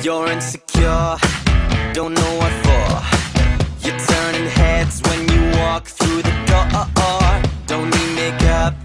You're insecure, don't know what for. You're turning heads when you walk through the door. Don't need makeup,